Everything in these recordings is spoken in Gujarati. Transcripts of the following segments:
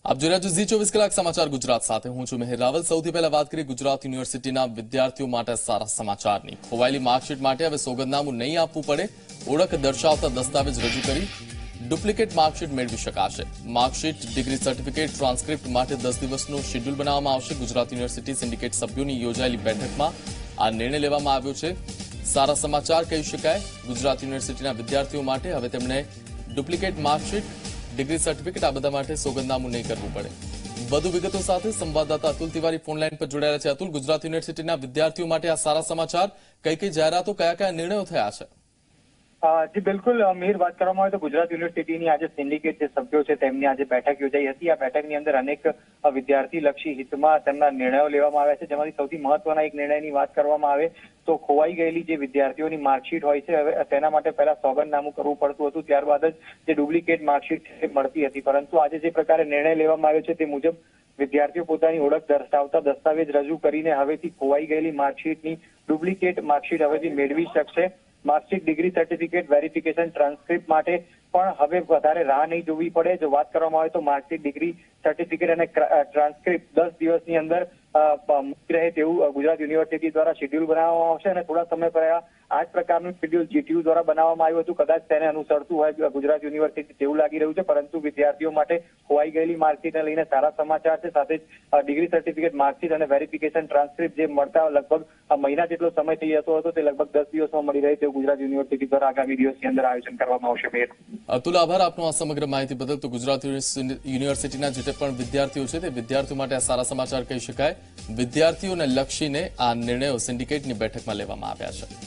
આપ જોઈ રહ્યા છો ઝી 24 કલાક સમાચાર ગુજરાત સાથે હું છું મેહર રાવલ। સૌથી પહેલા વાત કરીએ ગુજરાત યુનિવર્સિટીના વિદ્યાર્થીઓ માટે સારા સમાચારની। ખોવાયેલી માર્કશીટ માટે હવે સોગંદનામું નહીં આપવું પડે। ઓળખ દર્શાવતા દસ્તાવેજ રજૂ કરી ડુપ્લિકેટ માર્કશીટ મેળવી શકાશે। માર્કશીટ, ડિગ્રી સર્ટિફિકેટ, ટ્રાન્સક્રિપ્ટ માટે 10 દિવસનું શેડ્યુલ બનાવવામાં આવશે। ગુજરાત યુનિવર્સિટી સિન્ડિકેટ સભ્યોની યોજાયેલી બેઠકમાં આ નિર્ણય લેવામાં આવ્યો છે। સારા સમાચાર કહી શકાય ગુજરાત યુનિવર્સિટીના વિદ્યાર્થીઓ માટે। હવે તેમણે ડુપ્લિકેટ માર્કશીટ, ડિગ્રી સર્ટિફિકેટ આ બધા માટે સોગંદનામું નહીં કરવું પડે। વધુ વિગતો સાથે સંવાદદાતા અતુલ તિવારી ફોન લાઈન પર જોડાયેલા છે। અતુલ, ગુજરાત યુનિવર્સિટીના વિદ્યાર્થીઓ માટે આ સારા સમાચાર, કઈ જાહેરાતો, કયા નિર્ણયો થયા છે? જી બિલકુલ મીર, વાત કરવામાં આવે તો ગુજરાત યુનિવર્સિટીની આજે સિન્ડિકેટ જે સભ્યો છે તેમની આજે બેઠક યોજાઈ હતી। આ બેઠકની અંદર અનેક વિદ્યાર્થી લક્ષી હિતમાં તેમના નિર્ણયો લેવામાં આવ્યા છે, જેમાંથી સૌથી મહત્વના એક નિર્ણયની વાત કરવામાં આવે તો ખોવાઈ ગયેલી જે વિદ્યાર્થીઓની માર્કશીટ હોય છે હવે તેના માટે પહેલા સોગંદનામું કરવું પડતું હતું, ત્યારબાદ જ જે ડુપ્લિકેટ માર્કશીટ મળતી હતી। પરંતુ આજે જે પ્રકારે નિર્ણય લેવામાં આવ્યો છે તે મુજબ વિદ્યાર્થીઓ પોતાની ઓળખ દર્શાવતા દસ્તાવેજ રજૂ કરીને હવેથી ખોવાઈ ગયેલી માર્કશીટની ડુપ્લિકેટ માર્કશીટ હવેથી મેળવી શકશે। Marksheet, degree certificate, verification, transcript માટે પણ હવે વધારે રાહ નહીં જોવી પડે। જો વાત કરવામાં આવે તો માર્કશીટ, ડિગ્રી સર્ટિફિકેટ અને ટ્રાન્સક્રિપ્ટ 10 દિવસની અંદર મળી રહે તેવું ગુજરાત યુનિવર્સિટી દ્વારા શેડ્યુલ બનાવવામાં આવશે અને થોડા સમય પહેલા આ જ પ્રકારનું શેડ્યુલ જીટીયુ દ્વારા બનાવવામાં આવ્યું હતું। કદાચ તેને અનુસરતું હોય ગુજરાત યુનિવર્સિટી તેવું લાગી રહ્યું છે, પરંતુ વિદ્યાર્થીઓ માટે ખોવાઈ ગયેલી માર્કશીટને લઈને સારા સમાચાર છે। સાથે જ ડિગ્રી સર્ટિફિકેટ, માર્કશીટ અને વેરિફિકેશન, ટ્રાન્સક્રિપ્ટ જે મળતા લગભગ મહિના જેટલો સમય થઈ જતો હતો તે લગભગ 10 દિવસમાં મળી રહે તેવું ગુજરાત યુનિવર્સિટી દ્વારા આગામી દિવસની અંદર આયોજન કરવામાં આવશે। અતુલ, આભાર આપનો આ સમગ્ર માહિતી બદલ। તો ગુજરાત યુનિવર્સિટીના જે પણ વિદ્યાર્થીઓ છે તે વિદ્યાર્થીઓ માટે આ સારા સમાચાર કહી શકાય। વિદ્યાર્થીઓને લક્ષીને આ નિર્ણયો સિન્ડિકેટની બેઠકમાં લેવામાં આવ્યા છે।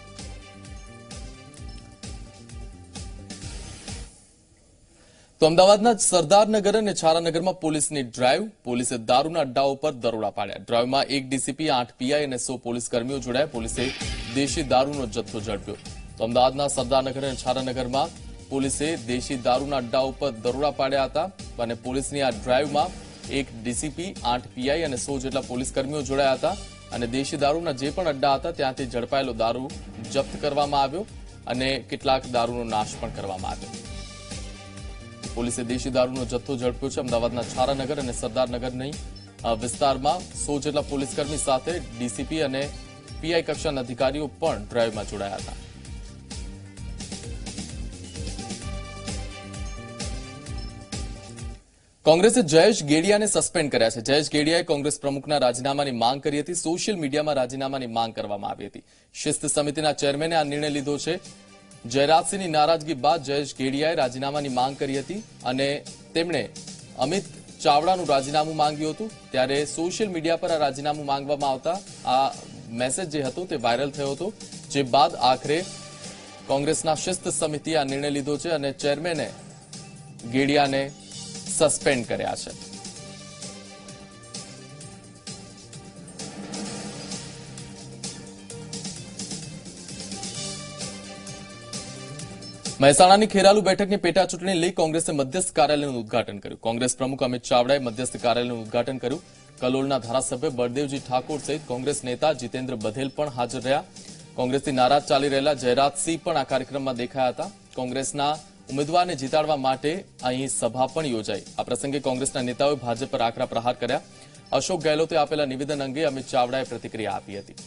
તો અમદાવાદના સરદારનગર અને છારાનગરમાં પોલીસની ડ્રાઈવ, પોલીસે દારૂના અડ્ડાઓ પર દરોડા પાડ્યા। ડ્રાઈવમાં 1 ડીસીપી, 8 પીઆઈ અને 100 પોલીસ કર્મીઓ જોડાયા। પોલીસે દેશી દારૂનો જથ્થો ઝડપ્યો। તો અમદાવાદના સરદારનગર અને છારાનગરમાં પોલીસે દેશી દારૂના અડ્ડાઓ પર દરોડા પાડ્યા હતા અને પોલીસની આ ડ્રાઈવમાં 1 ડીસીપી, 8 પીઆઈ અને 100 જેટલા પોલીસ કર્મીઓ જોડાયા હતા અને દેશી દારૂના જે પણ અડ્ડા હતા ત્યાંથી ઝડપાયેલો દારૂ જપ્ત કરવામાં આવ્યો અને કેટલાક દારૂનો નાશ પણ કરવામાં આવ્યો। પોલીસે દેશી દારૂનો જથ્થો ઝડપ્યો છે। અમદાવાદના છારાનગર અને સરદારનગરની વિસ્તારમાં 100 જેટલા પોલીસકર્મી સાથે ડીસીપી અને પીઆઈ કક્ષાના અધિકારીઓ પણ ડ્રાઈવમાં જોડાયા હતા। કોંગ્રેસે જયેશ ગેડિયાને સસ્પેન્ડ કર્યા છે। જયેશ ગેડિયાએ કોંગ્રેસ પ્રમુખના રાજીનામાની માંગ કરી હતી। સોશિયલ મીડિયામાં રાજીનામાની માંગ કરવામાં આવી હતી। શિસ્ત સમિતિના ચેરમેને આ નિર્ણય લીધો છે। જયરાજસિંહની નારાજગી બાદ જયેશ ગેડિયાએ રાજીનામાની માંગ કરી હતી અને તેમણે અમિત ચાવડાનું રાજીનામું માંગ્યું હતું। ત્યારે સોશિયલ મીડિયા પર આ રાજીનામું માંગવામાં આવતા આ મેસેજ જે હતો તે વાયરલ થયો હતો, જે બાદ આખરે કોંગ્રેસના શિસ્ત સમિતિએ આ નિર્ણય લીધો છે અને ચેરમેને ગેડિયાને સસ્પેન્ડ કર્યા છે। મહેસાણાની ખેરાલુ બેઠકની પેટા ચૂંટણી લઈ કોંગ્રેસે મધ્યસ્થ કાર્યાલયનું ઉદઘાટન કર્યું। કોંગ્રેસ પ્રમુખ અમિત ચાવડાએ મધ્યસ્થ કાર્યાલયનું ઉદઘાટન કર્યું। કલોલના ધારાસભ્ય બળદેવજી ઠાકોર સહિત કોંગ્રેસ નેતા જીતેન્દ્ર બધેલ પણ હાજર રહ્યા। કોંગ્રેસથી નારાજ ચાલી રહેલા જયરાજસિંહ પણ આ કાર્યક્રમમાં દેખાયા હતા। કોંગ્રેસના ઉમેદવારને જીતાડવા માટે અહીં સભા પણ યોજાઈ। આ પ્રસંગે કોંગ્રેસના નેતાઓએ ભાજપ પર આકરા પ્રહાર કર્યા। અશોક ગેહલોતે આપેલા નિવેદન અંગે અમિત ચાવડાએ પ્રતિક્રિયા આપી હતી।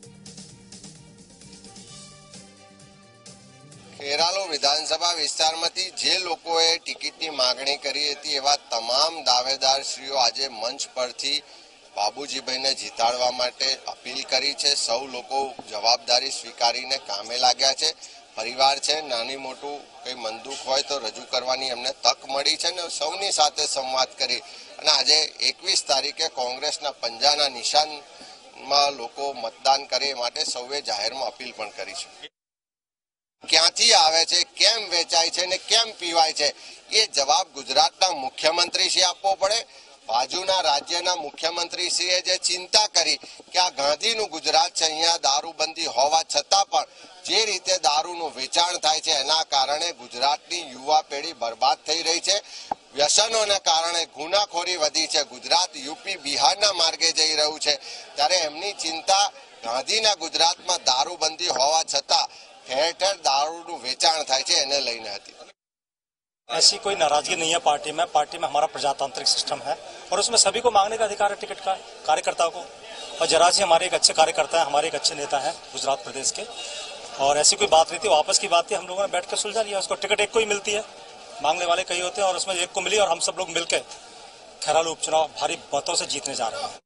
ખેરાલુ વિધાનસભા વિસ્તારમાંથી જે લોકોએ ટિકિટની માંગણી કરી હતી એવા તમામ દાવેદારશ્રીઓ આજે મંચ પરથી બાબુજીભાઈને જીતાડવા માટે અપીલ કરી છે। સૌ લોકો જવાબદારી સ્વીકારીને કામે લાગ્યા છે। પરિવાર છે, નાની મોટું કંઈ મનદુખ હોય તો રજૂ કરવાની એમને તક મળી છે ને સૌની સાથે સંવાદ કરી અને આજે 21 તારીખે કોંગ્રેસના પંજાના નિશાનમાં લોકો મતદાન કરે એ માટે સૌએ જાહેરમાં અપીલ પણ કરી છે। ક્યાંથી આવે છે, કેમ વેચાય છે ને કેમ પીવાય છે એ જવાબ ગુજરાતના મુખ્યમંત્રીશ્રી આપવો પડે। બાજુના રાજ્યના મુખ્યમંત્રીશ્રીએ જે ચિંતા કરી કે આ ગાંધીનું ગુજરાત છે, અહીંયા દારૂબંધી હોવા છતાં પણ જે રીતે દારૂનું વેચાણ થાય છે એના કારણે ગુજરાતની યુવા પેઢી બરબાદ થઈ રહી છે। વ્યસનોને કારણે ગુનાખોરી વધી છે। ગુજરાત યુપી, બિહારના માર્ગે જઈ રહ્યું છે। ત્યારે એમની ચિંતા ગાંધીના ગુજરાતમાં દારૂબંધી હોવા છતાં ઠેર ઠેર દારૂનું વેચાણ થાય છે એને લઈને હતી। ऐसी कोई नाराजगी नहीं है पार्टी में हमारा प्रजातांत्रिक सिस्टम है और उसमें सभी को मांगने का अधिकार है टिकट का, कार्यकर्ताओं को। और जरा जी हमारे एक अच्छे कार्यकर्ता है, हमारे एक अच्छे नेता है गुजरात प्रदेश के, और ऐसी कोई बात नहीं थी, वापस की बात थी, हम लोगों ने बैठ कर सुलझा लिया। उसको टिकट एक को ही मिलती है, मांगने वाले कई होते हैं और उसमें एक को मिली और हम सब लोग मिलकर खैरालू उपचुनाव भारी मतों से जीतने जा रहे हैं।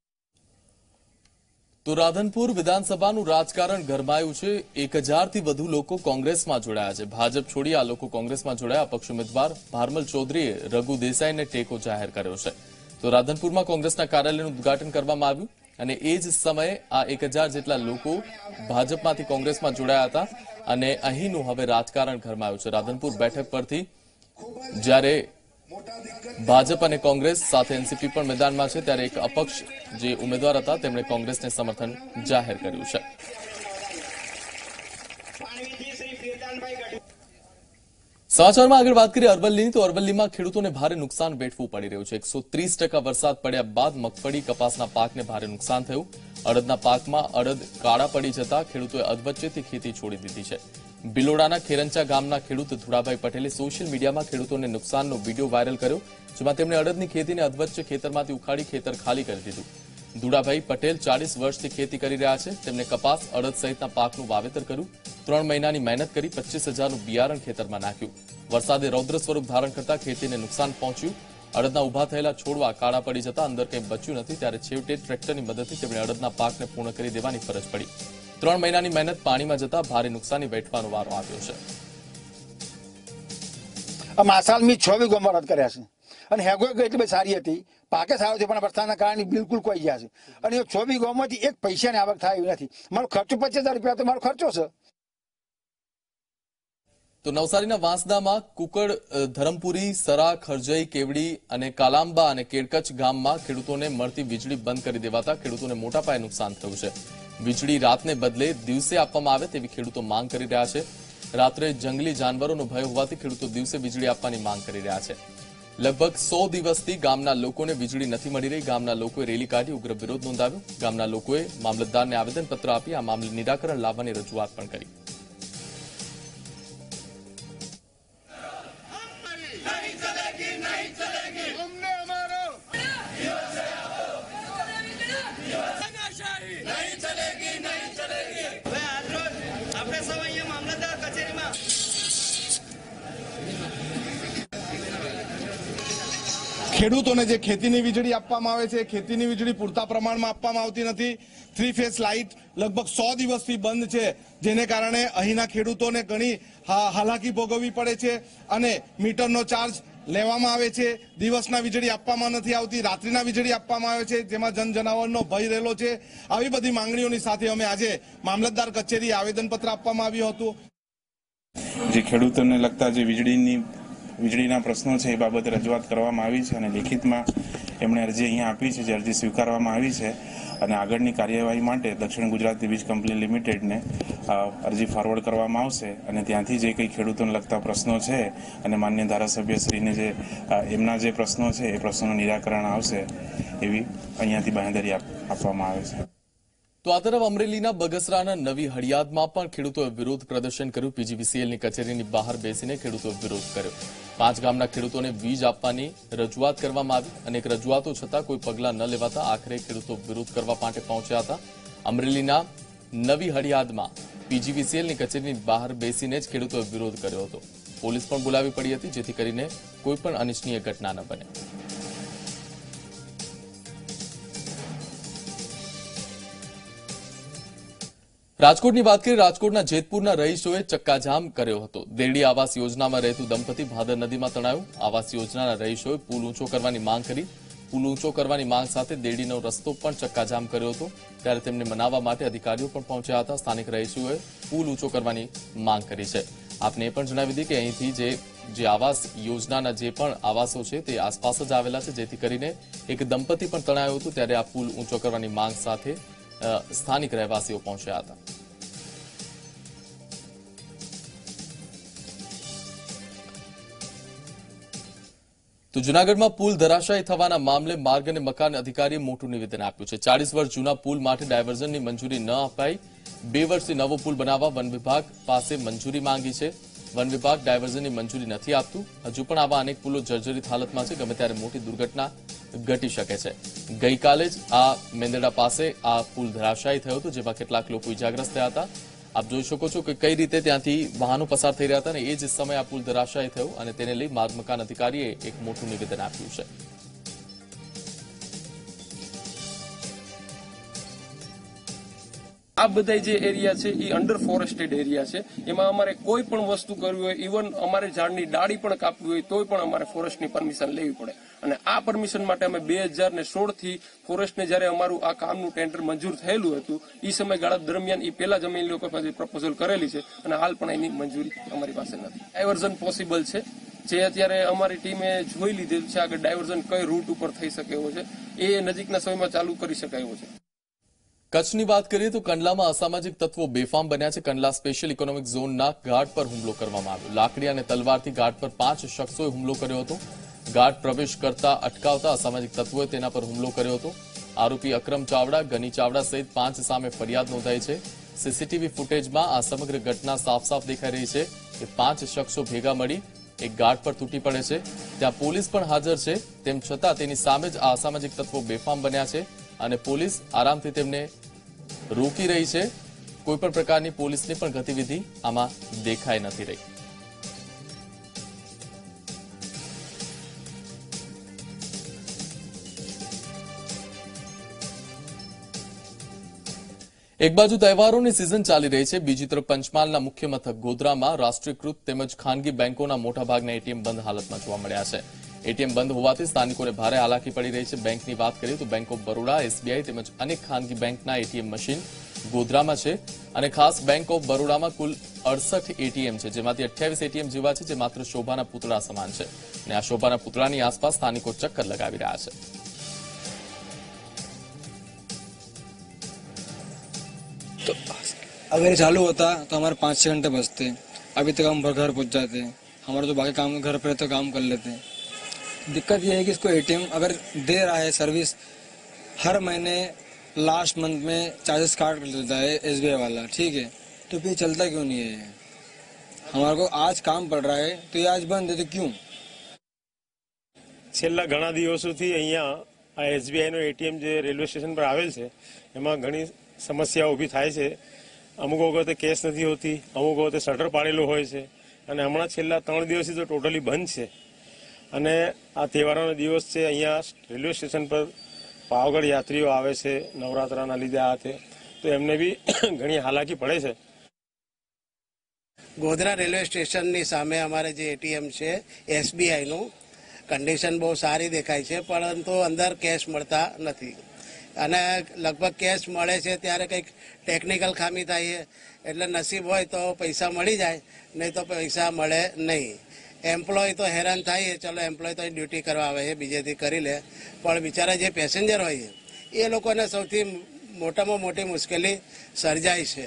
તો રાધનપુર વિધાનસભાનું રાજકારણ ગરમાયું છે। 1000 થી વધુ લોકો કોંગ્રેસમાં જોડાયા છે। ભાજપ છોડી આ લોકો કોંગ્રેસમાં જોડાયા। અપક્ષ ઉમેદવાર ભારમલ ચૌધરીએ રઘુ દેસાઈને ટેકો જાહેર કર્યો છે। તો રાધનપુરમાં કોંગ્રેસના કાર્યાલયનું ઉદ્ઘાટન કરવામાં આવ્યું અને એ જ સમયે આ 1000 જેટલા લોકો ભાજપમાંથી કોંગ્રેસમાં જોડાયા હતા અને અહીંનું હવે રાજકારણ ગરમાયું છે। રાધનપુર બેઠક પરથી જ્યારે ભાજપ અને કોંગ્રેસ સાથે એનસીપી પણ મેદાનમાં છે ત્યારે એક અપક્ષ જે ઉમેદવાર હતા તેમણે કોંગ્રેસને સમર્થન જાહેર કર્યું છે। સમાચારમાં આગળ વાત કરીએ અરવલ્લીની, તો અરવલ્લીમાં ખેડૂતોને ભારે નુકસાન વેઠવું પડી રહ્યું છે। 130% વરસાદ પડ્યા બાદ મગફળી કપાસના પાકને ભારે નુકસાન થયું। અડદના પાકમાં અડદ કાળા પડી જતા ખેડૂતોએ અધવચ્ચેથી ખેતી છોડી દીધી છે। બિલોડાના ખેરંચા ગામના ખેડૂત ધુડાભાઈ પટેલે સોશિયલ મીડિયામાં ખેડૂતોને નુકસાનનો વિડીયો વાયરલ કર્યો, જેમાં તેમણે અડદની ખેતીને અધવચ્ચે ખેતરમાંથી ઉખાડી ખેતર ખાલી કરી દીધું। ધુડાભાઈ પટેલ 40 વર્ષથી ખેતી કરી રહ્યા છે। તેમણે કપાસ, અડદ સહિતના પાકનું વાવેતર કર્યું। 3 મહિનાની મહેનત કરી 25,000નું બિયારણ ખેતરમાં નાખ્યું। વરસાદે રૌદ્ર સ્વરૂપ ધારણ કરતા ખેતીને નુકસાન પહોંચ્યું। અડદના ઉભા થયેલા છોડવા કાળા પડી જતા અંદર કંઈ બચ્યું નથી, ત્યારે છેવટે ટ્રેક્ટરની મદદથી તેમણે અડદના પાકને પૂર્ણ કરી દેવાની ફરજ પડી। 3 મહિનાની મહેનત પાણીમાં જતા ભારે નુકસાની વેઠવાનો વારો આવ્યો છે। આ સાલ મેં 6 વીઘામાં અડદ કર્યા છે અને હેગો એટલી બધી સારી હતી, પાકે સારો છે, પણ વરસાદના કારણે બિલકુલ કોઈ ગયા છે અને એ 6 વીઘામાંથી એક પૈસાની આવક થાય એવી નથી। મારો ખર્ચો 25,000 રૂપિયા તો મારો ખર્ચો છે। તો નવસારીના વાંસદામાં કુકડ, ધરમપુરી, સરા, ખરજઈ, કેવડી અને કાલાંબા અને કેડકચ ગામમાં ખેડૂતોને મળતી વીજળી બંધ કરી દેવાતા ખેડૂતોને મોટા પાયે નુકસાન થયું છે। વીજળી રાતને બદલે દિવસે આપવામાં આવે તેવી ખેડૂતો માંગ કરી રહ્યા છે। રાત્રે જંગલી જાનવરોનો ભય હોવાથી ખેડૂતો દિવસે વીજળી આપવાની માંગ કરી રહ્યા છે। લગભગ 100 દિવસથી ગામના લોકોને વીજળી નથી મળી રહી। ગામના લોકોએ રેલી કાઢી ઉગ્ર વિરોધ નોંધાવ્યો। ગામના લોકોએ મામલતદારને આવેદનપત્ર આપી આ મામલે નિરાકરણ લાવવાની રજૂઆત પણ કરી। ખેડૂતોને જે ખેતીની વીજળી આપવામાં આવે છે, ખેતીની વીજળી પૂરતા પ્રમાણમાં આપવામાં આવતી નથી। 3 ફેઝ લાઇટ લગભગ 100 દિવસથી બંધ છે, જેને કારણે અહીંના ખેડૂતોને ઘણી હાલાકી ભોગવવી પડે છે અને મીટરનો ચાર્જ લેવામાં આવે છે। દિવસના વીજળી આપવામાં નથી આવતી, રાત્રિના વીજળી આપવામાં આવે છે, જેમાં જનજનાવરનો ભય રહેલો છે। આવી બધી માંગણીઓની સાથે અમે આજે મામલતદાર કચેરીએ આવેદનપત્ર આપવામાં આવ્યું હતું। જે ખેડૂતોને લગતા જે વીજળીના પ્રશ્નો છે એ બાબતે રજૂઆત કરવામાં આવી છે અને લિખિતમાં એમણે અરજી અહીંયા આપી છે, જે અરજી સ્વીકારવામાં આવી છે અને આગળની કાર્યવાહી માટે દક્ષિણ ગુજરાતી વીજ કંપની લિમિટેડને અરજી ફોરવર્ડ કરવામાં આવશે અને ત્યાંથી જે કંઈ ખેડૂતોને લગતા પ્રશ્નો છે અને માન્ય ધારાસભ્યશ્રીને જે એમના જે પ્રશ્નો છે એ પ્રશ્નોનું નિરાકરણ આવશે એવી અહીંયાથી બાંહેધરી આપવામાં આવે છે। તો આ તરફ અમરેલીના બગસરાના નવી હળિયાદમાં પણ ખેડૂતોએ વિરોધ પ્રદર્શન કર્યું। પીજીવીસીએલની કચેરીની બહાર બેસીને ખેડૂતોએ વિરોધ કર્યો। 5 ગામના ખેડૂતોને વીજ આપવાની રજૂઆત કરવામાં આવી અનેક રજૂઆતો છતાં કોઈ પગલાં ન લેવાતા આખરે ખેડૂતો વિરોધ કરવા માટે પહોંચ્યા હતા। અમરેલીના નવી હળિયાદમાં પીજીવીસીએલની કચેરીની બહાર બેસીને જ ખેડૂતોએ વિરોધ કર્યો હતો। પોલીસ પણ બોલાવી પડી હતી જેથી કરીને કોઈ પણ અનિચ્છનીય ઘટના ન બને। રાજકોટની વાત કરીએ, રાજકોટના જેતપુરના રહીશોએ ચક્કાજામ કર્યો હતો। દેરડી આવાસ યોજનામાં રહેતું દંપતી ભાદર નદીમાં તણાયું। આવાસ યોજનાના રહીશોએ પુલ ઊંચો કરવાની માંગ કરી। પુલ ઊંચો કરવાની માંગ સાથે દેરડીનો રસ્તો પણ ચક્કાજામ કર્યો હતો, ત્યારે તેમને મનાવવા માટે અધિકારીઓ પણ પહોંચ્યા હતા। સ્થાનિક રહીશોએ પુલ ઊંચો કરવાની માંગ કરી છે। આપને એ પણ જણાવી દઈએ કે અહીંથી જે આવાસ યોજનાના જે પણ આવાસો છે તે આસપાસ જ આવેલા છે, જેથી કરીને એક દંપતી પણ તણાયું હતું, ત્યારે આ પુલ ઊંચો કરવાની માંગ સાથે સ્થાનિક રહેવાસીઓ પહોંચ્યા હતા। તો જૂનાગઢમાં પુલ ધરાશાયી થવાના મામલે માર્ગ અને મકાન અધિકારીએ મોટું નિવેદન આપ્યું છે। 40 વર્ષ જૂના પુલ માટે ડાયવર્ઝનની મંજૂરી ન અપાઈ। 2 વર્ષથી નવો પુલ બનાવવા વન વિભાગ પાસે મંજૂરી માંગી છે। વન વિભાગ ડાયવર્ઝનની મંજૂરી નથી આપતું. હજુ પણ આવા અનેક પુલો જર્જરિત હાલતમાં છે. ગમે ત્યારે મોટી દુર્ઘટના ઘટી શકે છે. ગઈકાલે જ આ મેંદરડા પાસે આ પુલ ધરાશાયી થયો હતો, જેમાં કેટલાક લોકો ઇજાગ્રસ્ત થયા હતા. આપ જોઈ શકો છો કે કઈ રીતે ત્યાંથી વાહનો પસાર થઈ રહ્યા હતા અને એ જ સમયે આ પુલ ધરાશાયી થયો અને તેને લઈ માર્ગ મકાન અધિકારીએ એક મોટું નિવેદન આપ્યું છે. આ બધા જે એરિયા છે એ અંડર ફોરેસ્ટેડ એરિયા છે. એમાં અમારે કોઈ પણ વસ્તુ કરવી હોય, ઇવન અમારે ઝાડની ડાળી પણ કાપવી હોય તોય પણ અમારે ફોરેસ્ટની પરમિશન લેવી પડે. અને આ પરમિશન માટે અમે 2016 થી ફોરેસ્ટને જયારે અમારું આ કામનું ટેન્ડર મંજૂર થયેલું હતું એ સમયગાળા દરમિયાન એ પહેલા જ અમે લોકો પાસે પ્રપોઝલ કરેલી છે અને હાલ પણ એની મંજૂરી અમારી પાસે નથી. ડાયવર્ઝન પોસિબલ છે, જે અત્યારે અમારી ટીમે જોઈ લીધેલ છે. આગળ ડાયવર્ઝન કઈ રૂટ ઉપર થઈ શકે એવો છે એ નજીકના સમયમાં ચાલુ કરી શકાય એવો છે. કચ્છની વાત કરીએ તો કંડલામાં અસામાજિક તત્વો બેફામ બન્યા છે. કંડલા સ્પેશિયલ ઇકોનોમિક ઝોનના ગાર્ડ પર હુમલો કરવામાં આવ્યો. લાકડી અને તલવારથી ગાર્ડ પર 5 શખ્સોએ હુમલો કર્યો હતો. ગાર્ડ પ્રવેશ કરતા અટકાવતા અસામાજિક તત્વોએ તેના પર હુમલો કર્યો હતો. આરોપી અકરમ ચાવડા, ગની ચાવડા સહિત 5 સામે ફરિયાદ નોંધાઈ છે. સીસીટીવી ફૂટેજમાં આ સમગ્ર ઘટના સાફ દેખાઈ રહી છે કે 5 શખ્સો ભેગા મળી એક ગાર્ડ પર તૂટી પડે છે. ત્યાં પોલીસ પણ હાજર છે. તેમ છતાં તેની સામે જ આ અસામાજિક તત્વો બેફામ બન્યા છે અને પોલીસ આરામથી તેમને રોકી રહી છે. કોઈપણ પ્રકારની પોલીસની પણ ગતિવિધિ આમાં દેખાઈ નથી રહી. એક બાજુ તહેવારોની સિઝન ચાલી રહી છે, બીજી તરફ પંચમહાલના મુખ્ય મથક ગોધરામાં રાષ્ટ્રીયકૃત તેમજ ખાનગી બેંકોના મોટાભાગના એટીએમ બંધ હાલતમાં જોવા મળ્યા છે. એટીએમ બંધ હોવાથી સ્થાનિકોને ભારે હાલાકી પડી રહી છે. બેંકની વાત કરીએ તો બેંક ઓફ બરોડા, એસબીઆઈ તેમજ અનેક ખાનગી બેંકના એટીએમ મશીન ગોધરામાં છે અને ખાસ બેંક ઓફ બરોડામાં કુલ 68 એટીએમ છે, જેમાંથી 28 એટીએમ જેવા છે જે માત્ર શોભાના પૂતળા સમાન છે અને આ શોભાના પૂતળાની આસપાસ સ્થાનિકો ચક્કર લગાવી રહ્યા છે. तो अगर चालू होता तो हमारे 5-6 घंटे बचते. अभी तक हम घर पहुंच जाते. हमारे तो बाकी काम घर पे तो काम कर लेते. दिक्कत यह है कि इसको एटीएम अगर दे रहा है सर्विस, हर महीने लास्ट मंथ में चार्जेस काट लेता है एसबीआई वाला, ठीक है. तो फिर चलता क्यों नहीं है? हमारे को आज काम पड़ रहा है तो ये आज बंद है तो क्यों? છેલ્લા ઘણા દિવસોથી અહીંયા આ એસબીઆઈનો એટીએમ જે રેલવે સ્ટેશન પર આવેલ છે એમાં ઘણી સમસ્યાઓ ઊભી થાય છે. અમુક વખતે કેશ નથી હોતી, અમુક વખતે શટર પાડેલું હોય છે અને હમણાં છેલ્લા 3 દિવસથી તો ટોટલી બંધ છે. અને આ તહેવારોનો દિવસ છે, અહીંયા રેલવે સ્ટેશન પર પાવાગઢ યાત્રીઓ આવે છે નવરાત્રાના લીધે આ તે, તો એમને બી ઘણી હાલાકી પડે છે. ગોધરા રેલવે સ્ટેશનની સામે અમારે જે એટીએમ છે એસબીઆઈનું, કન્ડિશન બહુ સારી દેખાય છે, પરંતુ અંદર કેશ મળતા નથી અને લગભગ કેશ મળે છે ત્યારે કંઈક ટેકનિકલ ખામી થાય છે. એટલે નસીબ હોય તો પૈસા મળી જાય, નહીં તો પૈસા મળે નહીં. એમ્પ્લોય તો હેરાન થાય છે, ચલો એમ્પ્લોય તો ડ્યુટી કરવા આવે છે, બીજેથી કરી લે, પણ બિચારા જે પેસેન્જર હોય છે એ લોકોને સૌથી મોટામાં મોટી મુશ્કેલી સર્જાય છે.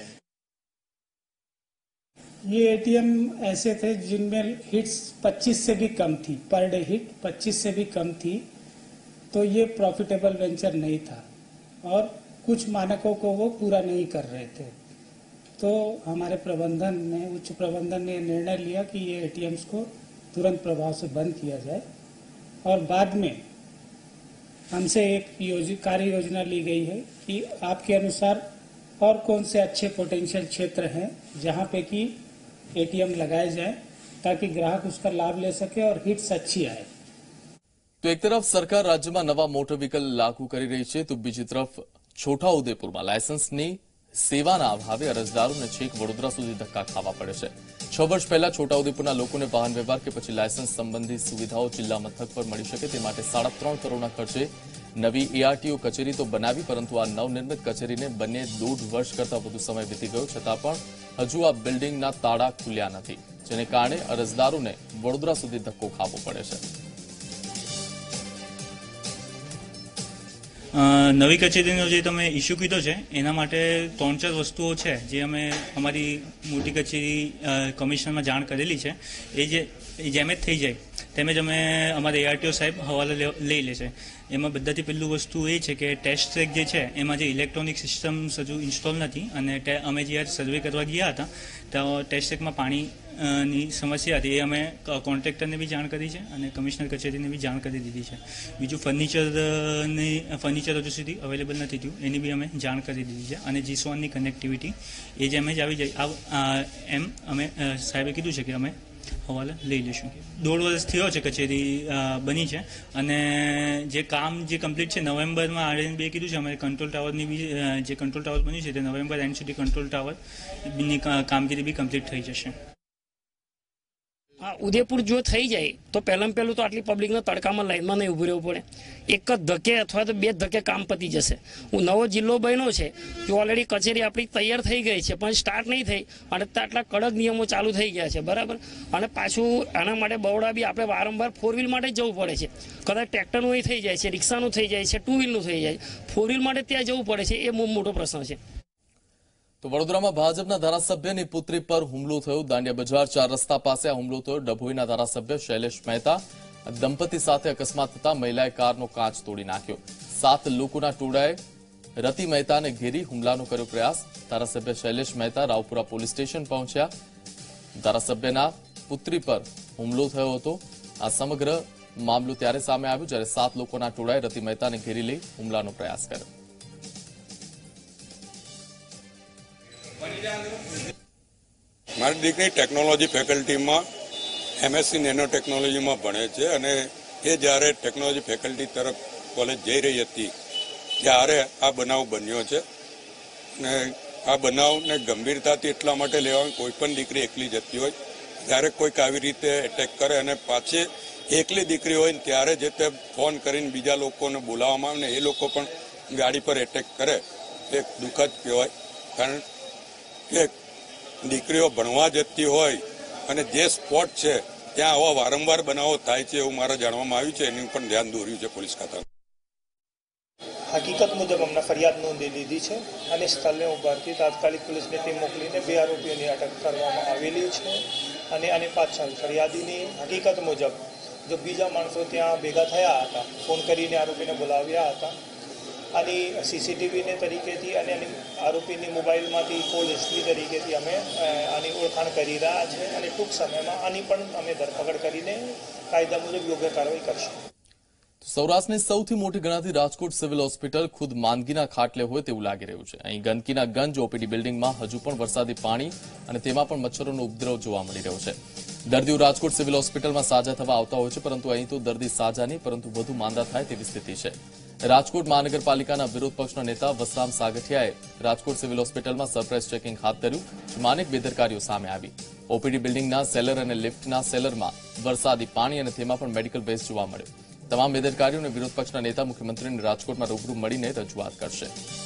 ये एटीएम ऐसे थे जिनमें हिट्स 25 से भी कम थी, पर डे हिट 25 से भी कम थी, तो ये प्रॉफिटेबल वेंचर नहीं था और कुछ मानकों को वो पूरा नहीं कर रहे थे. तो हमारे प्रबंधन ने, उच्च प्रबंधन ने निर्णय लिया कि ये एटीएम्स को तुरंत प्रभाव से बंद किया जाए और बाद में हमसे एक कार्य योजना ली गई है कि आपके अनुसार और कौन से अच्छे पोटेंशियल क्षेत्र हैं जहाँ पे कि एटीएम लगाए जाए ताकि ग्राहक उसका लाभ ले सके और हिट्स अच्छी आए. તો એક તરફ સરકાર રાજ્યમાં નવા મોટર વ્હીકલ લાગુ કરી રહી છે, તો બીજી તરફ છોટાઉદેપુરમાં લાયસન્સની સેવાના અભાવે અરજદારોને છેક વડોદરા સુધી ધક્કા ખાવા પડે છે. 6 વર્ષ પહેલા છોટાઉદેપુરના લોકોને વાહન વ્યવહાર કે પછી લાયસન્સ સંબંધી સુવિધાઓ જિલ્લા મથક પર મળી શકે તે માટે 3.5 કરોડના ખર્ચે નવી એઆરટીઓ કચેરી તો બનાવી, પરંતુ આ નવનિર્મિત કચેરીને બને 1.5 વર્ષ કરતા વધુ સમય વીતી ગયો છતાં પણ હજુ આ બિલ્ડિંગના તાળા ખુલ્યા નથી, જેને કારણે અરજદારોને વડોદરા સુધી ધક્કો ખાવો પડે છે. નવી કચેરીનો જે તમે ઇસ્યુ કીધો છે એના માટે 3-4 વસ્તુઓ છે જે અમે અમારી મોટી કચેરી કમિશનરમાં જાણ કરેલી છે. એ જેમ જ થઈ જાય તેમ જ અમે અમારા એઆરટીઓ સાહેબ હવાલો લઈ લેશે. એમાં બધાથી પહેલું વસ્તુ એ છે કે ટેસ્ટ ટ્રેક જે છે એમાં જે ઇલેક્ટ્રોનિક સિસ્ટમ્સ હજુ ઇન્સ્ટોલ નથી અને અમે જ્યારે સર્વે કરવા ગયા હતા તો ટેસ્ટ ટ્રેકમાં પાણી ની સમસ્યા હતી એ અમે કોન્ટ્રાક્ટરને બી જાણ કરી છે અને કમિશનર કચેરીને બી જાણ કરી દીધી છે. બીજું ફર્નિચર હજુ સુધી અવેલેબલ નથી થયું, એની બી અમે જાણ કરી દીધી છે. અને G1ની કનેક્ટિવિટી એ જેમ જ આવી જાય એમ અમે સાહેબે કીધું છે કે અમે હવાલે લઈ લઈશું. 1.5 વર્ષ થયો છે કચેરી બની છે અને જે કામ જે કમ્પ્લીટ છે નવેમ્બરમાં આરએનબીએ કીધું છે અમે કંટ્રોલ ટાવરની બી જે કંટ્રોલ ટાવર બન્યું છે તે નવેમ્બર એન્ડ સુધી કંટ્રોલ ટાવરની કામગીરી બી કમ્પ્લીટ થઈ જશે. ઉદયપુર જો થઈ જાય તો પહેલું તો આટલી પબ્લિકના તડકામાં લાઈનમાં નહીં ઊભું રહેવું પડે. એક જ ધક્કે અથવા તો 2 ધક્કે કામ પતી જશે. નવો જિલ્લો બન્યો છે, જો ઓલરેડી કચેરી આપણી તૈયાર થઈ ગઈ છે પણ સ્ટાર્ટ નહીં થઈ અને આટલા કડક નિયમો ચાલુ થઈ ગયા છે, બરાબર. અને પાછું આના માટે બરોડા બી આપણે વારંવાર 4 વ્હીલ માટે જવું પડે છે. કદાચ ટ્રેક્ટરનું એ થઈ જાય છે, રિક્ષાનું થઈ જાય છે, 2 વ્હીલનું થઈ જાય, 4 વ્હીલ માટે ત્યાં જવું પડે છે. એ બહુ મોટો પ્રશ્ન છે. તો વડોદરામાં ભાજપના ધારાસભ્યની પુત્રી પર હુમલો થયો. દાંડિયા બજાર 4 રસ્તા પાસે આ હુમલો થયો. ડભોઈના ધારાસભ્ય શૈલેષ મહેતા દંપતી સાથે અકસ્માત થતા મહિલાએ કારનો કાચ તોડી નાખ્યો. 7 લોકોના ટોળાએ રતિ મહેતાને ઘેરી હુમલાનો કર્યો પ્રયાસ. ધારાસભ્ય શૈલેષ મહેતા રાવપુરા પોલીસ સ્ટેશન પહોંચ્યા. ધારાસભ્યના પુત્રી પર હુમલો થયો હતો. આ સમગ્ર મામલો ત્યારે સામે આવ્યો જ્યારે 7 લોકોના ટોળાએ રતિ મહેતાને ઘેરી લઈ હુમલાનો પ્રયાસ કર્યો. મારી દીકરી ટેકનોલોજી ફેકલ્ટીમાં MSc નેનો ટેકનોલોજીમાં ભણે છે અને એ જ્યારે ટેકનોલોજી ફેકલ્ટી તરફ કોલેજ જઈ રહી હતી ત્યારે આ બનાવ બન્યો છે. અને આ બનાવને ગંભીરતાથી એટલા માટે લેવાનું, કોઈ પણ દીકરી એકલી જતી હોય ત્યારે કોઈક આવી રીતે એટેક કરે અને પાછી એકલી દીકરી હોય ને ત્યારે જે તે ફોન કરીને બીજા લોકોને બોલાવવામાં આવે ને એ લોકો પણ ગાડી પર એટેક કરે એ દુઃખદ કહેવાય. કારણ કે દીકરીઓ ભણવા જતી હોય અને જે સ્પોટ છે ત્યાં આવા વારંવાર બનાવો થાય છે એવું મારે જાણવામાં આવ્યું છે. એનું પણ ધ્યાન દોર્યું છે પોલીસ ખાતા. હકીકત મુજબ અમને ફરિયાદ નોંધી લીધી છે અને સ્થળને ઉભારતી તાત્કાલિક પોલીસની ટીમ મોકલીને 2 આરોપીઓની અટક કરવામાં આવેલી છે. અને આની પાછળ ફરિયાદીની હકીકત મુજબ જો બીજા માણસો ત્યાં ભેગા થયા હતા, ફોન કરીને આરોપીને બોલાવ્યા હતા. આની સીસીટીવીને તરીકેથી અને આરોપીની મોબાઈલમાંથી કોલ હિસ્ટ્રી તરીકેથી અમે આની ઓળખાણ કરી રહ્યા છે અને ટૂંક સમયમાં આની પણ અમે ધરપકડ કરીને કાયદા મુજબ યોગ્ય કાર્યવાહી કરશું. સૌરાષ્ટ્રની સૌથી મોટી ગણાતી રાજકોટ સિવિલ હોસ્પિટલ ખુદ માંદગીના ખાટલે હોય તેવું લાગી રહ્યું છે. અહીં ગંદકીના ગંજ ઓપીડી બિલ્ડિંગમાં હજુ પણ વરસાદી પાણી અને તેમાં પણ મચ્છરોનો ઉપદ્રવ જોવા મળી રહ્યો છે. દર્દીઓ રાજકોટ સિવિલ હોસ્પિટલમાં સાજા થવા આવતા હોય છે, પરંતુ અહીં તો દર્દી સાજા નહીં પરંતુ વધુ માંદા થાય તેવી સ્થિતિ છે. રાજકોટ મહાનગરપાલિકાના વિરોધ પક્ષના નેતા વસરામ સાગઠિયાએ રાજકોટ સિવિલ હોસ્પિટલમાં સરપ્રાઇઝ ચેકિંગ હાથ ધર્યું, જેમાં અનેક બેદરકારીઓ સામે આવી. ઓપીડી બિલ્ડિંગના સેલર અને લિફ્ટના સેલરમાં વરસાદી પાણી અને તેમાં પણ મેડિકલ વેસ્ટ જોવા મળ્યો. તમામ બેદરકારીઓને વિરોધ પક્ષના નેતા મુખ્યમંત્રીને રાજકોટમાં રૂબરૂ મળીને રજૂઆત કરશે.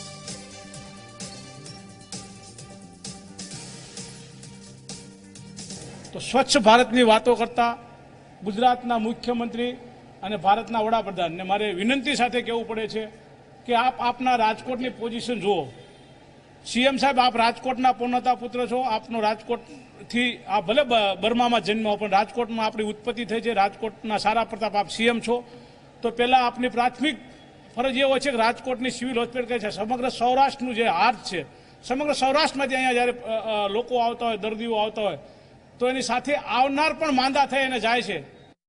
તો સ્વચ્છ ભારતની વાતો કરતા ગુજરાતના મુખ્યમંત્રી અને ભારતના વડાપ્રધાનને મારે વિનંતી સાથે કહેવું પડે છે કે આપના રાજકોટની પોઝિશન જુઓ. સીએમ સાહેબ, આપ રાજકોટના પૂર્ણતા પુત્ર છો. આપનો રાજકોટથી આ ભલે બર્મામાં જન્મ પણ રાજકોટમાં આપણી ઉત્પત્તિ થઈ છે. રાજકોટના સારા પ્રતાપ આપ સીએમ છો. તો પહેલા આપની પ્રાથમિક ફરજ એ હોય છે કે રાજકોટની સિવિલ હોસ્પિટલ કહે છે સમગ્ર સૌરાષ્ટ્રનું જે હાર્ટ છે, સમગ્ર સૌરાષ્ટ્રમાંથી અહીંયા જ્યારે લોકો આવતા હોય, દર્દીઓ આવતા હોય તો એની સાથે આવનાર પણ માંદા થઈ અને જાય છે.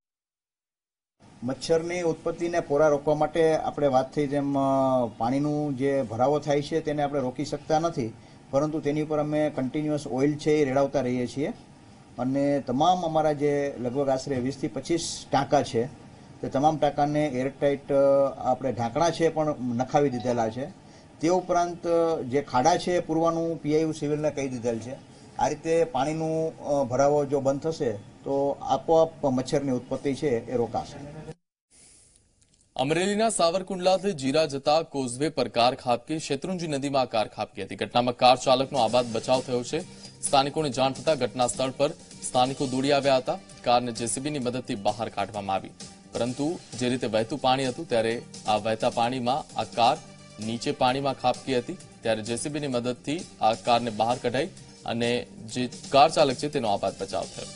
મચ્છરની ઉત્પત્તિને પોરા રોકવા માટે આપણે વાત થઈ તેમ પાણીનું જે ભરાવો થાય છે તેને આપણે રોકી શકતા નથી, પરંતુ તેની ઉપર અમે કન્ટિન્યુઅસ ઓઇલ છે એ રેડાવતા રહીએ છીએ. અને તમામ અમારા જે લગભગ આશરે 20 થી 25 ટાંકા છે તે તમામ ટાંકાને એરટાઇટ આપણે ઢાંકણા છે પણ નખાવી દીધેલા છે. તે ઉપરાંત જે ખાડા છે પૂરવાનું પીઆઈયુ સિવિલને કહી દીધેલ છે. આ રીતે પાણીનું ભરાવો જો બંધ થશે તો આપોઆપ મચ્છરની ઉત્પત્તિ છે એ રોકાશે. અમરેલીના સાવરકુંડલાથી જીરા જતા કોઝવે પર કાર ખાબકી. શેત્રુંજી નદીમાં કાર ખાબકી હતી. ઘટનામાં કાર ચાલકનો આબાદ બચાવ થયો છે. સ્થાનિકોને જાણ થતાં ઘટના સ્થળ પર સ્થાનિકો દોડી આવ્યા હતા. કારને જેસીબીની મદદથી બહાર કાઢવામાં આવી, પરંતુ જે રીતે વહેતું પાણી હતું ત્યારે આ વહેતા પાણીમાં આ કાર નીચે પાણીમાં ખાબકી હતી. ત્યારે જેસીબીની મદદથી આ કારને બહાર કઢાઈ અને જે કાર ચાલક છે તેનો આબાદ બચાવ થયો.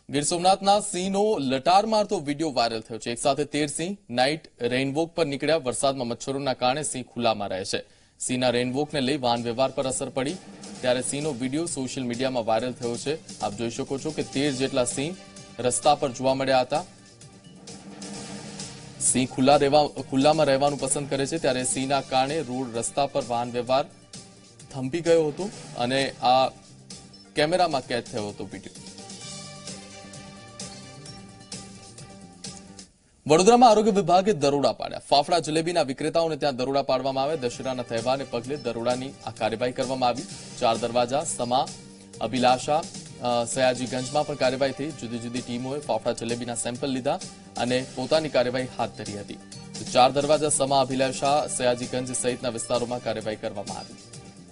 ગીર સોમનાથના સિંહનો લટાર મારતો વિડીયો વાયરલ થયો છે. એક સાથે 13 સિંહ નાઇટ રેઇનવોક પર નીકળ્યા. વરસાદમાં મચ્છરોના કારણે સિંહ ખુલ્લામાં રહે છે. સિંહના રેઇનવોકને લઈ વાહન વ્યવહાર પર અસર પડી ત્યારે સિંહનો વિડીયો સોશિયલ મીડિયામાં વાયરલ થયો છે. આપ જોઈ શકો છો કે 13 જેટલા સિંહ રસ્તા પર જોવા મળ્યા હતા. સિંહ ખુલ્લામાં રહેવાનું પસંદ કરે છે ત્યારે સિંહના કારણે રોડ રસ્તા પર વાહન વ્યવહાર થંભી ગયો હતો અને આ કેમેરામાં કેદ થયો હતો વિડીયો. વડોદરામાં આરોગ્ય વિભાગે દરોડા પાડ્યા. ફાફડા જલેબીના વિક્રેતાઓને ત્યાં દરોડા પાડવામાં આવ્યા. દશેરાના તહેવારને પગલે દરોડાની આ કાર્યવાહી કરવામાં આવી. 4 દરવાજા, સમા, અભિલાષા, સયાજીગંજમાં પણ કાર્યવાહી થઈ. જુદી જુદી ટીમોએ ફાફડા જલેબીના સેમ્પલ લીધા અને પોતાની કાર્યવાહી હાથ ધરી હતી. 4 દરવાજા, સમા, અભિલાષા, સયાજીગંજ સહિતના વિસ્તારોમાં કાર્યવાહી કરવામાં આવી.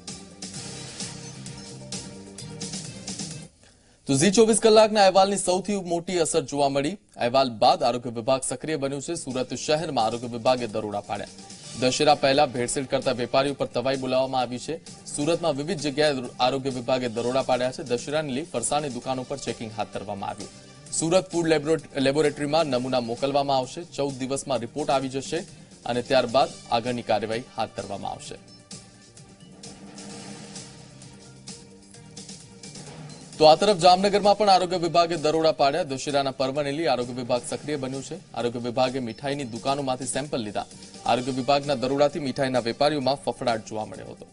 તો ઝી 24 કલાકના અહેવાલની સૌથી મોટી અસર જોવા મળી. અહેવાલ બાદ આરોગ્ય વિભાગ સક્રિય બન્યું છે. સુરત શહેરમાં આરોગ્ય વિભાગે દરોડા પાડ્યા. દશેરા પહેલા ભેળસેળ કરતા વેપારીઓ પર તવાઈ બોલાવવામાં આવી છે. સુરતમાં વિવિધ જગ્યાએ આરોગ્ય વિભાગે દરોડા પાડ્યા છે. દશેરાને લઈ ફરસાણની દુકાનો પર ચેકિંગ હાથ ધરવામાં આવ્યું. સુરત ફૂડ લેબોરેટરીમાં નમૂના મોકલવામાં આવશે. 14 દિવસમાં રિપોર્ટ આવી જશે અને ત્યારબાદ આગળની કાર્યવાહી હાથ ધરવામાં આવશે. તો આ તરફ જામનગરમાં પણ આરોગ્ય વિભાગે દરોડા પાડ્યા. દશેરાના પર્વને લઈ આરોગ્ય વિભાગ સક્રિય બન્યું છે. આરોગ્ય વિભાગે મીઠાઈની દુકાનોમાંથી સેમ્પલ લીધા. આરોગ્ય વિભાગના દરોડાથી મીઠાઈના વેપારીઓમાં ફફડાટ જોવા મળ્યો હતો.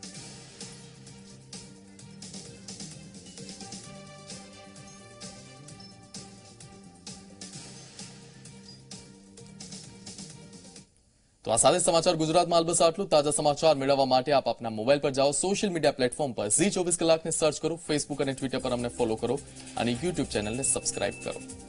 તો આ સાથે સમાચાર ગુજરાતમાં હાલ બસ આટલું. તાજા સમાચાર મેળવવા માટે આપ આપના મોબાઈલ પર જાઓ, સોશિયલ મીડિયા પ્લેટફોર્મ પર ઝી 24 કલાકને સર્ચ કરો, ફેસબુક અને ટ્વિટર પર અમને ફોલો કરો અને યુટ્યુબ ચેનલને સબસ્ક્રાઇબ કરો.